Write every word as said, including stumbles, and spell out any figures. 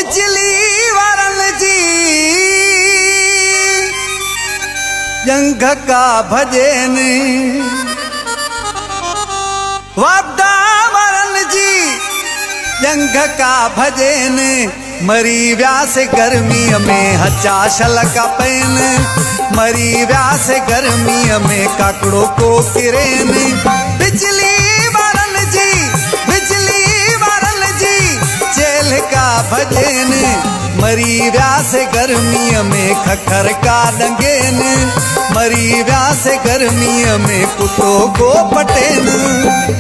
बिजली वारन जी जंग का भजन वापदा वारन जी जंग का भजन मरी व्यास गर्मी में हचा शल का पैन मरी व्यास गर्मी में काकड़ों को किरेन बिजली वारन जी बिजली वारन जी चेल का भजन मरी व्यास गर्मी में खखर का डंगेन मरी व्यास गर्मी में कुतो को पटेन।